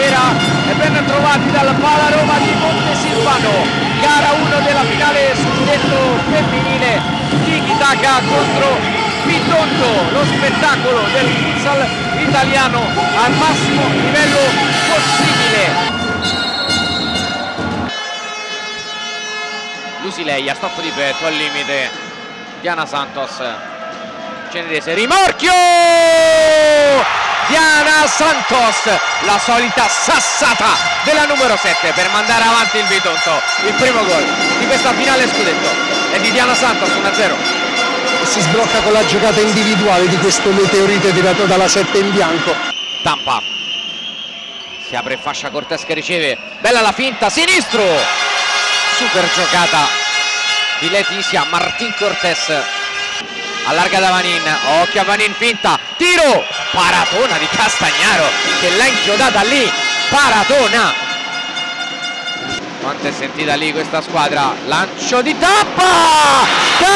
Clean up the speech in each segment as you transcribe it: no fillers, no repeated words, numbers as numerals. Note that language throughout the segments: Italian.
sera e ben trovati dal Pala Roma di Montesilvano, gara 1 della finale scudetto femminile, Tiki Taka contro Bitonto, lo spettacolo del futsal italiano al massimo livello possibile. Lusileia, stop di petto al limite, Diana Santos, Cenedese, rimorchio! Diana Santos, la solita sassata della numero 7 per mandare avanti il Bitonto. Il primo gol di questa finale scudetto è di Diana Santos, 1-0. Si sblocca con la giocata individuale di questo meteorite tirato dalla 7 in bianco. Tampa, si apre fascia, Cortés che riceve, bella la finta, sinistro, super giocata di Letizia, Martín Cortés allarga da Vanin, occhio a Vanin, finta, tiro, paratona di Castagnaro che l'ha inchiodata lì, paratona. Quanto è sentita lì questa squadra, lancio di Tampa,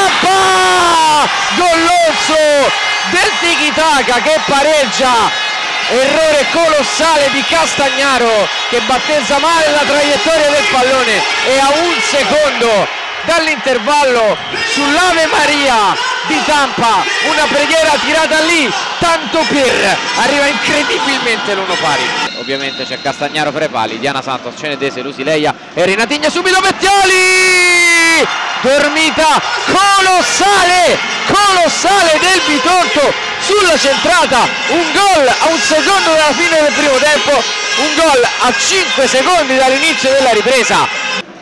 gollozzo del Tiki Taka che pareggia, errore colossale di Castagnaro che battezza male la traiettoria del pallone e a un secondo dall'intervallo sull'Ave Maria di Tampa, una preghiera tirata lì, tanto per, arriva incredibilmente l'uno pari. Ovviamente c'è Castagnaro fra i pali, Diana Santos, Cenedese, Lusileia e Renatigna, subito Bettioli, dormita colossale del Bitonto sulla centrata, un gol a un secondo dalla fine del primo tempo, un gol a 5 secondi dall'inizio della ripresa.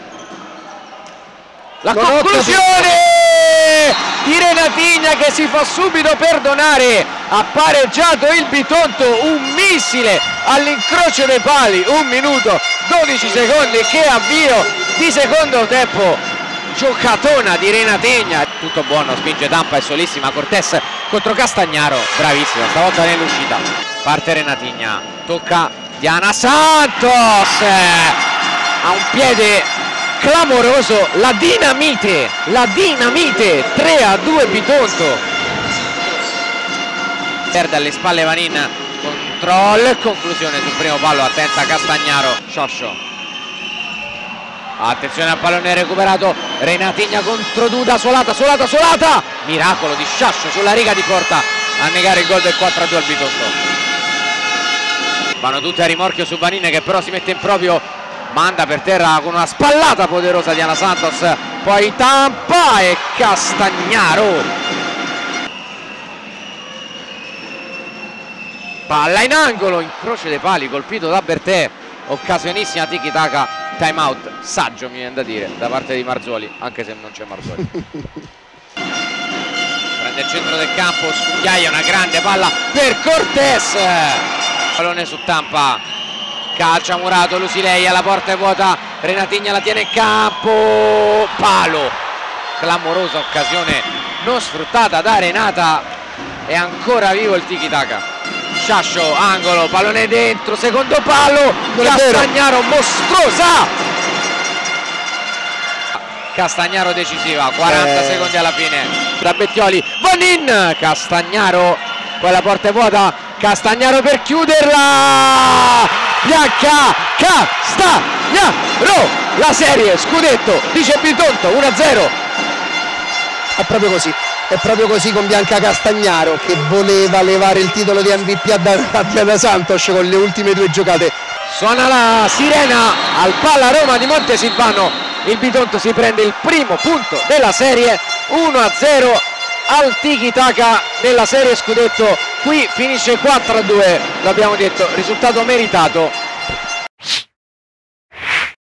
La conclusione di Renatigna che si fa subito perdonare, ha pareggiato il Bitonto, un missile all'incrocio dei pali, 1 minuto 12 secondi, che avvio di secondo tempo, giocatona di Renatigna, tutto buono, spinge Tampa, è solissima, Cortés contro Castagnaro, bravissima, stavolta nell'uscita, parte Renatigna, tocca Diana Santos, ha un piede clamoroso, la dinamite, 3-2 Bitonto. Perde alle spalle Vanin, controllo, conclusione sul primo palo, attenta Castagnaro, Scioscio. Attenzione al pallone recuperato, Renatigna contro Duda, Solata, miracolo di Sciascio sulla riga di porta a negare il gol del 4-2 al Bitonto. Vanno tutti a rimorchio su Vanin che però si mette in proprio, manda per terra con una spallata poderosa Diana Santos, poi Tampa e Castagnaro, palla in angolo, incrocio dei pali, colpito da Bertè, occasionissima Tiki Taka, time out saggio mi viene da dire da parte di Marzoli, anche se non c'è Marzoli. Prende il centro del campo, scugliaia, una grande palla per Cortés, pallone su Tampa, calcia Murato, Lusileia, la porta è vuota, Renatigna la tiene in campo, palo, clamorosa occasione non sfruttata da Renata, è ancora vivo il Tiki Taka. Sciascio, angolo, pallone dentro, secondo palo, Castagnaro, mostruosa, Castagnaro decisiva, 40 secondi alla fine, da Bettioli, Vanin, Castagnaro, poi la porta è vuota, Castagnaro per chiuderla, Bianca Castagnaro, la serie scudetto dice Bitonto, 1-0. È proprio così con Bianca Castagnaro che voleva levare il titolo di MVP a Diana Santos con le ultime 2 giocate. Suona la sirena al Pala Roma di Montesilvano, il Bitonto si prende il primo punto della serie, 1-0 al Tiki Taka della serie scudetto, qui finisce 4-2, l'abbiamo detto, risultato meritato